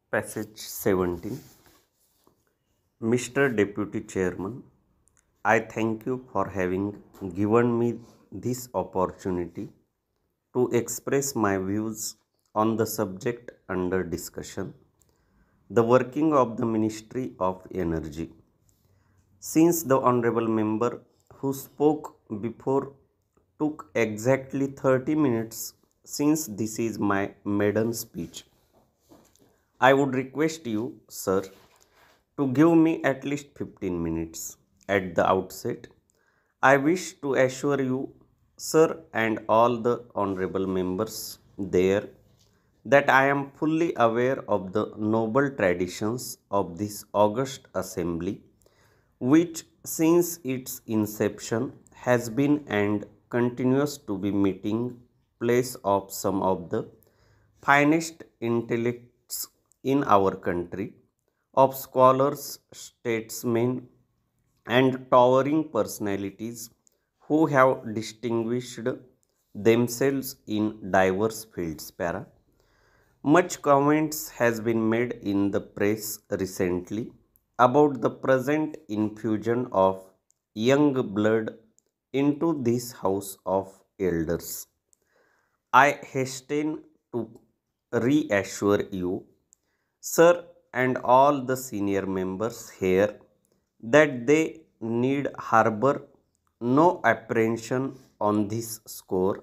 Passage 17. Mr. Deputy Chairman, I thank you for having given me this opportunity to express my views on the subject under discussion, the working of the Ministry of Energy. Since the Honorable Member who spoke before took exactly 30 minutes since this is my maiden speech, I would request you, sir, to give me at least 15 minutes at the outset. I wish to assure you, sir, and all the honorable members there, that I am fully aware of the noble traditions of this august assembly, which since its inception has been and continues to be meeting place of some of the finest intellects in our country, of scholars, statesmen, and towering personalities who have distinguished themselves in diverse fields. Much comments has been made in the press recently about the present infusion of young blood into this house of elders. I hasten to reassure you, sir, and all the senior members here, that they need harbor no apprehension on this score.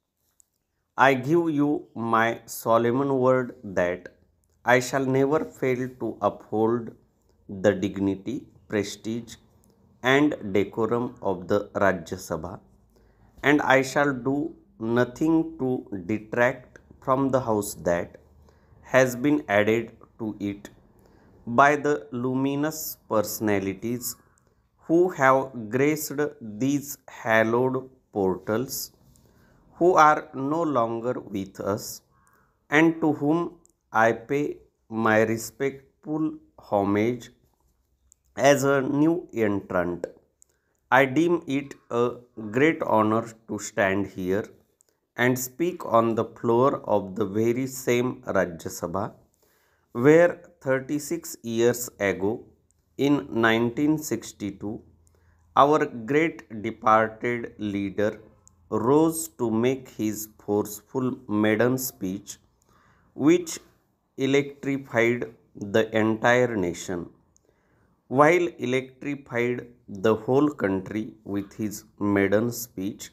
I give you my solemn word that I shall never fail to uphold the dignity, prestige, and decorum of the Rajya Sabha, and I shall do nothing to detract from the house that has been added to it by the luminous personalities who have graced these hallowed portals, who are no longer with us, and to whom I pay my respectful homage as a new entrant. I deem it a great honor to stand here and speak on the floor of the very same Rajya Sabha where 36 years ago, in 1962, our great departed leader rose to make his forceful maiden speech, which electrified the entire nation, while electrified the whole country with his maiden speech.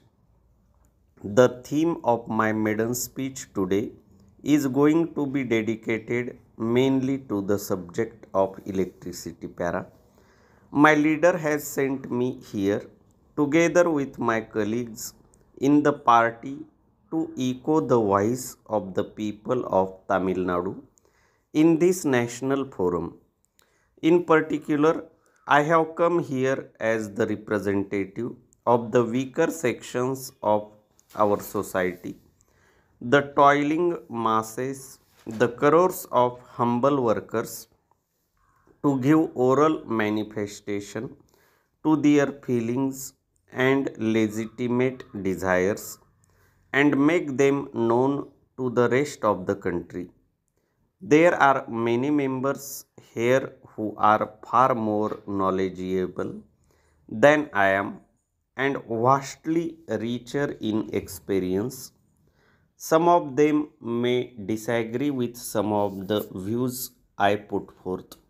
The theme of my maiden speech today is going to be dedicated mainly to the subject of electricity. My leader has sent me here together with my colleagues in the party to echo the voice of the people of Tamil Nadu in this national forum. In particular, I have come here as the representative of the weaker sections of our society, the toiling masses, the crores of humble workers, to give oral manifestation to their feelings and legitimate desires and make them known to the rest of the country. There are many members here who are far more knowledgeable than I am and vastly richer in experience. Some of them may disagree with some of the views I put forth.